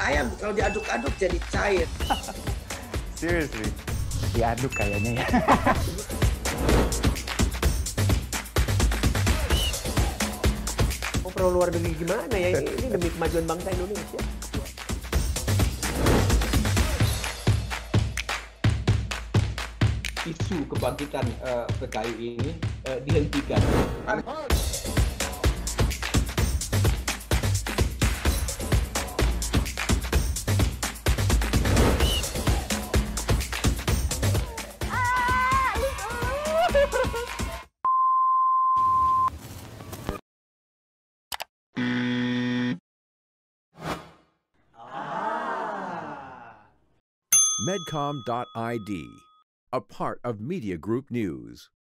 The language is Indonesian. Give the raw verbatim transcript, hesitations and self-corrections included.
ayam kalau diaduk-aduk jadi cair. Seriously? Diaduk kayaknya ya. Oh, perlu luar negeri gimana ya? Ini demi kemajuan bangsa Indonesia. Isu kebangkitan uh, P K I ini uh, dihentikan. Medcom dot I D, a part of Media Group News.